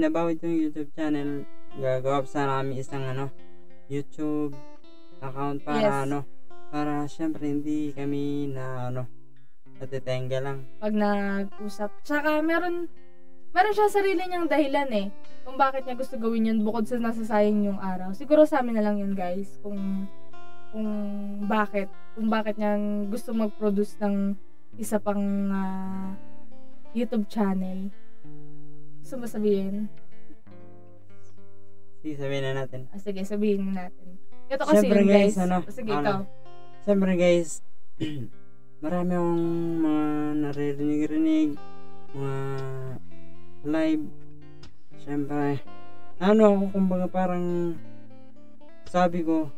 about yung YouTube channel, gagawa sana kami isang YouTube account para para syempre hindi kami na natitenga lang. Pag nag-usap. Tsaka meron siya sarili niyang dahilan kung bakit niya gusto gawin yun bukod sa nasasayang yung araw. Siguro sa amin na lang yun, guys, kung bakit niya gusto mag-produce ng isa pang YouTube channel. Gusto mo sabihin? Sige, sabihin na natin. Sige, sabihin na natin. Ito kasi syempre, yun, guys. Sige, ikaw. Siyempre, guys, marami akong mga naririnig, mga live. Siyempre, ako, kumbaga parang sabi ko,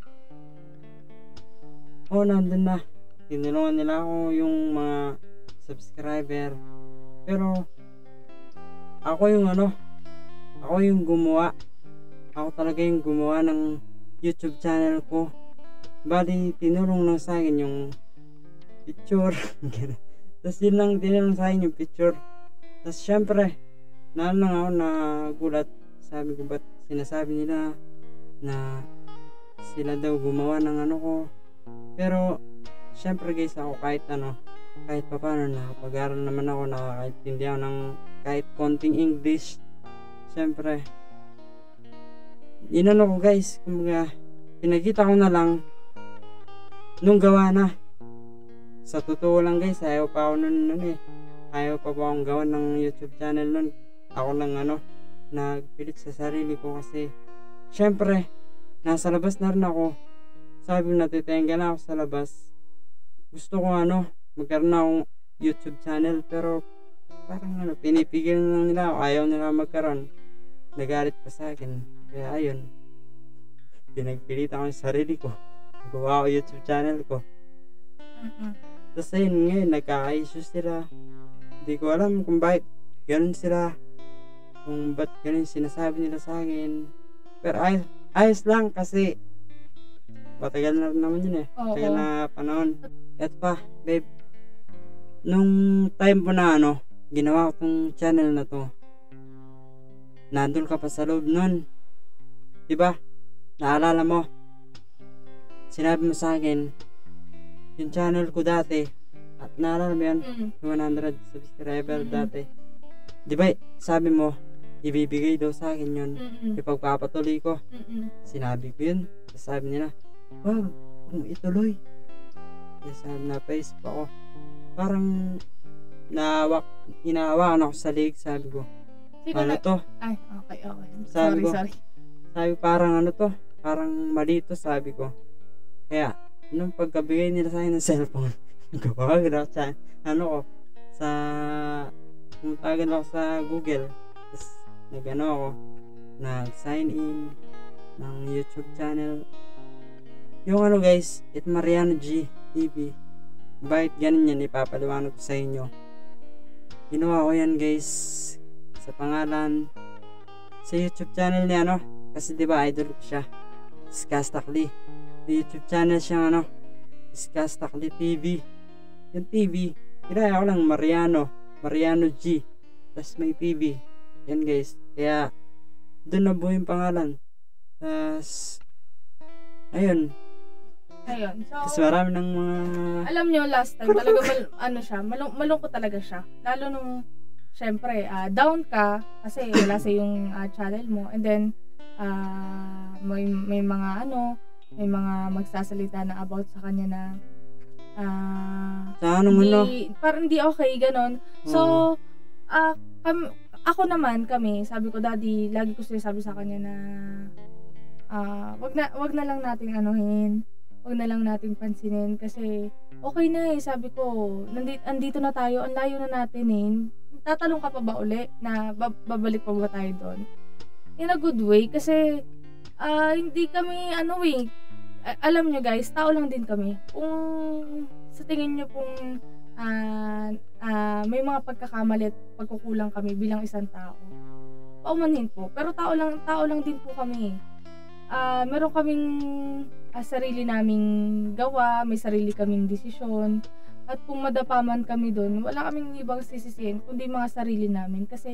nandun na. Tinulungan nila ako yung mga subscriber. Pero, ako yung gumawa. Ako talaga yung gumawa ng YouTube channel ko. Bali, tinulong lang sa akin yung picture. Tapos yun lang, tinulong sa akin yung picture. Tapos syempre, nagulat. Sabi ko, ba't sinasabi nila na sila daw gumawa ng ko. Pero, syempre guys, ako kahit pa paano, nakapag-aral naman ako, nakakaintindi ako ng kahit konting English. Syempre, ko guys, kumbaga, pinagkita ko na lang nung gawa na. Sa totoo lang guys, ayaw pa ako nun ayaw pa akong gawa ng YouTube channel nun. Ako lang nagpilit sa sarili ko kasi syempre, nasa labas na rin ako. Sabi ko, natitenga na ako sa labas. Gusto ko magkaroon na akong YouTube channel, pero parang pinipigil lang nila ako, ayaw nila magkaroon. Nagalit pa sa akin. Kaya ayun, pinagpilit ako sa sarili ko. Gawa ko YouTube channel ko. Tapos ayun, ngayon nagka-issues sila. Hindi ko alam kung bakit ganun sila, kung ba't ganun sinasabi nila sa akin. Pero ayos lang kasi matagal na naman yun matagal na panahon. At pa babe, nung time po na ginawa ko tong channel na to, nandun ka pa sa loob nun, diba? Naalala mo, sinabi mo sa akin yung channel ko dati, at naalala mo yun, 100 subscriber dati, diba? Sabi mo ibibigay daw sa akin yun, ipagpapatuloy ko. Sinabi ko yun, sabi nila, wag mong ituloy. Kaya sabi, napaisip ako, parang inahawakan ako sa leg. Sabi ko, to? Ay, okay. Sabi Sorry. Sabi, parang parang mali to, sabi ko. Kaya nung pagkabigay nila sa akin ng cellphone, gawagin ako pumutagan ako sa Google. Tapos nag-sign in ng YouTube channel. Yung guys, marianogtv. Bakit ganun yan, ipapaliwanag ko sa inyo. Ginawa ko yan guys sa pangalan sa YouTube channel ni kasi diba idol ko siya, Skastakli. YouTube channel siya Skastakli TV. Yung TV, kinaya ko lang Mariano G, tas may TV. Yan guys, kaya doon na buo yung pangalan. Tas ayun, so kasi marami ng mga, alam nyo, last time talaga malungkot talaga siya, lalo nung syempre down ka kasi wala sa yung channel mo, and then may mga may mga magsasalita na about sa kanya na parang hindi okay, ganon. So ako naman, sabi ko, daddy, lagi ko sinasabi sa kanya na wag na lang nating wag na lang nating pansinin kasi okay na sabi ko, andito na tayo, ang layo na natin tatalong ka pa ba uli na babalik pa ba tayo doon in a good way, kasi hindi kami alam nyo guys, tao lang din kami. Kung sa tingin nyo pong may mga pagkakamali at pagkukulang kami bilang isang tao, paumanhin po, pero tao lang din po kami. Meron kaming sarili naming gawa, may sarili kaming desisyon, at kung madapa man kami doon, wala kaming ibang sisisihin kundi mga sarili namin, kasi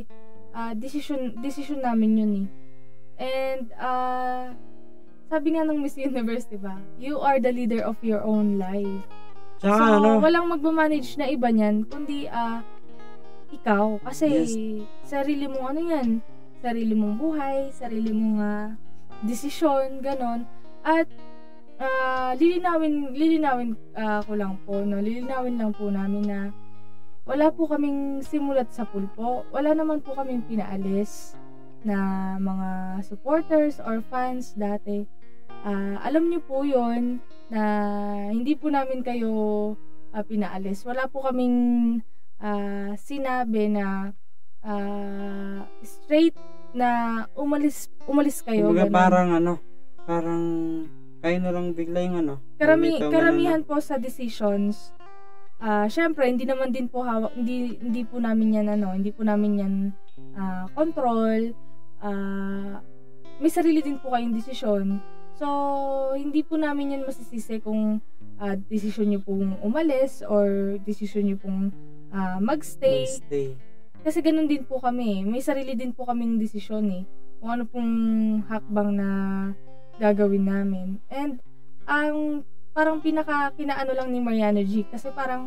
decision namin yun eh. And sabi nga ng Miss Universe, diba? You are the leader of your own life. Tsaka, So, walang magmamanage na iba niyan, kundi ikaw. Kasi, sarili mong ano yan, sarili mong buhay, sarili mong desisyon, ganon. At, lilinawin ko lang po, no? Lilinawin lang po namin na wala po kaming simulat sa pulpo. Wala naman po kaming pinaalis na mga supporters or fans dati. Alam niyo po yun na hindi po namin kayo pinaalis. Wala po kaming sinabi na straight na umalis kayo. Kumbaga parang kayo na lang bigla yung karamihan po sa decisions. Syempre hindi naman din po hawak, hindi po namin yan hindi po namin yan control. May sarili din po kayong desisyon. So, hindi po namin yan masisisi kung desisyon nyo pong umalis or desisyon nyo pong magstay. Kasi ganun din po kami. May sarili din po kaming desisyon eh. Kung ano pong hakbang na gagawin namin. And, parang kinaano lang ni Mariano G. Kasi parang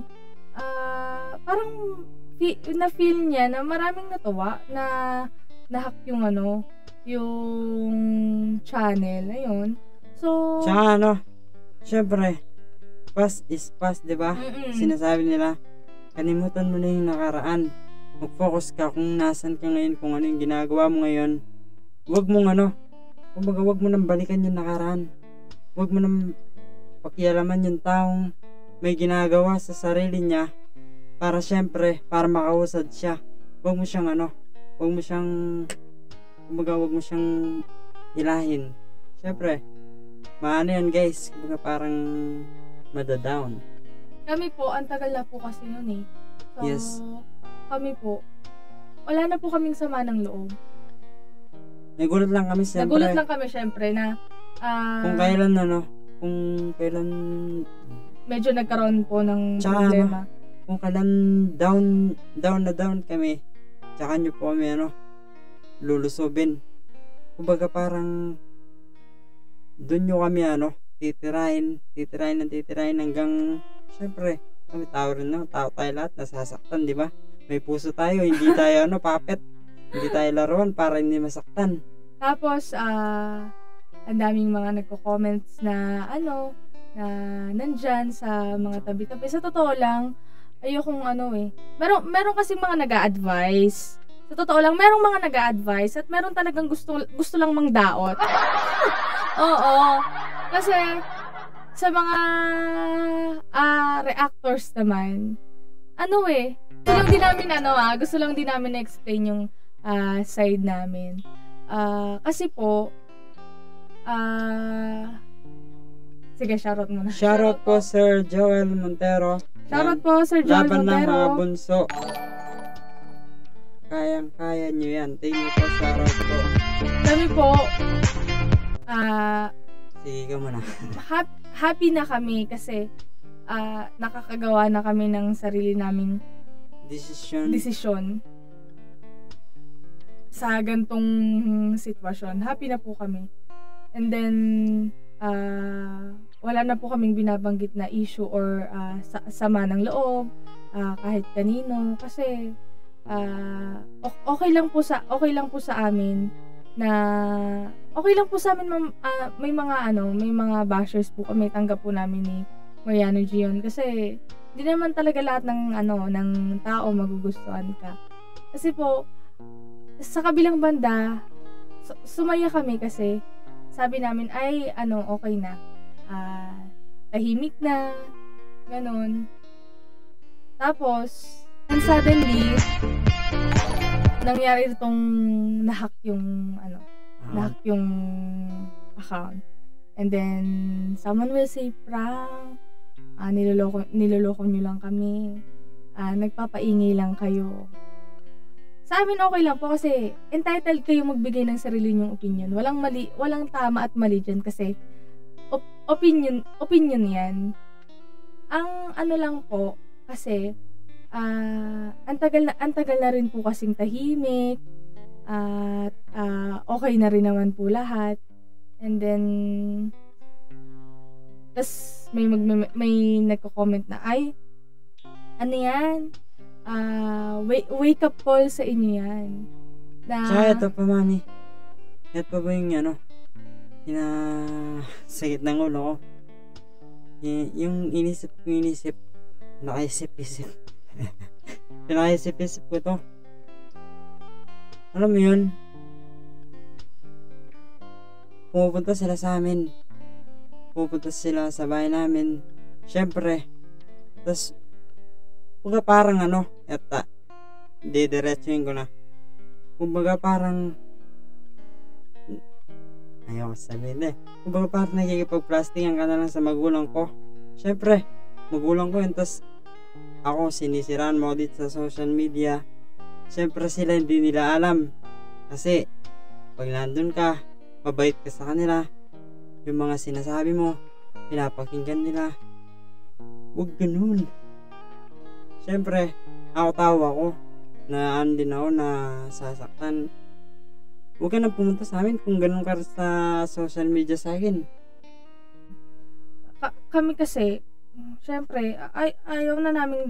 na-feel niya na maraming natuwa na nahack yung yung channel. Ayun. So, tsaka syempre, past is past, diba? Sinasabi nila, kalimutan mo na yung nakaraan. Mag-focus ka kung nasan ka ngayon, kung ano yung ginagawa mo ngayon. Huwag mo nang balikan yung nakaraan. Huwag mo nang pakialaman yung taong may ginagawa sa sarili niya para syempre, para makausad siya. Huwag mo siyang ilahin. Syempre, maano yan guys, kumbaga parang madadown. Kami po, ang tagal na po kasi nun eh. So, yes. Kami po, wala na po kaming sama ng loob. Nagulat lang kami syempre na kung kailan medyo nagkaroon po ng problema. Kung kailan down kami, tsaka nyo po kami lulusubin. Kumbaga parang doon nyo kami titirahin hanggang syempre kami tao tayo lahat, nasasaktan, di ba? May puso tayo, hindi tayo puppet, hindi tayo laruan para hindi masaktan. Tapos ang daming mga nagko-comments na na nandyan sa mga tabi-tabi. Sa totoo lang, ayokong meron kasi mga nag-a-advise. Sa totoo lang, merong mga nag-a-advise at meron talagang gusto lang mangdaot. Oo. Kasi sa mga reactors naman, gusto lang din namin na-explain yung side namin. Kasi po, sige, shoutout muna. Shoutout po Sir Joel Montero. Shoutout po Sir Joel Laban Montero. Laban ng mga bunso. Kayang-kaya nyo yan. Thank you po, shoutout po. Kami po, sige ka muna. happy na kami kasi nakakagawa na kami ng sarili naming desisyon sa gantong sitwasyon. Happy na po kami. And then, wala na po kaming binabanggit na issue or sama ng loob kahit kanino. Kasi, okay lang po sa amin na okay lang po sa amin may mga bashers po kami, tanggap po namin ni Mariano G yun. Kasi hindi naman talaga lahat ng ng tao magugustuhan ka. Kasi po sa kabilang banda sumaya kami kasi sabi namin ay okay na. Tahimik na, ganon. Tapos suddenly nangyari itong nahack yung account. And then someone will say prank, niloloko nyo lang kami, nagpapaingay lang kayo. Sa amin okay lang po kasi entitled kayo magbigay ng sarili nyong opinion. Walang tama at mali dyan kasi opinion yan. Ang lang po kasi ang tagal na rin po kasing tahimik. At okay na rin naman po lahat. And then tas may nagko-comment na, ay, ano yan? Wake up call sa inyo yan. Tsaka ito pa, mami. Ito pa ba yung sakit ng ulo ko? Yung inisip, nakaisip-isip. Pinaisip-isip ko to. Alam mo yun, pumupunta sila sa amin. Pupunta sila sa bahay namin. Siyempre. Tapos, kumbaga parang didiretsuin ko na. Kumbaga parang, ayaw ko sabihin kumbaga parang nagkikipag-plastikan ka na lang sa magulang ko. Siyempre, magulang ko yun. Tapos, ako sinisiraan mo dito sa social media. Siyempre sila hindi nila alam. Kasi, pag nandun ka, mabait ka sa kanila. Yung mga sinasabi mo, pinapakinggan nila. Huwag ganun. Siyempre, tawa ko na andin ako na sasaktan. Huwag ka na pumunta sa amin kung ganun ka sa social media sa akin. Kami kasi, siyempre, ayaw na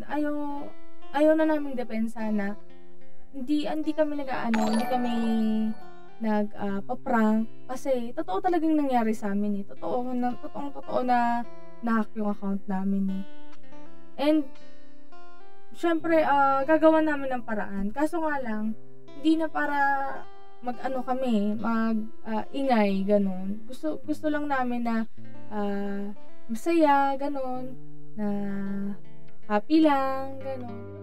namin depensa na hindi kami hindi kami nagpa-prank kasi totoo talagang nangyari sa amin eh. Totoo na na-hack yung account namin eh. And syempre gagawa namin ng paraan. Kaso nga lang hindi na para ingay ganun. Gusto lang namin na masaya ganun, na happy lang ganun.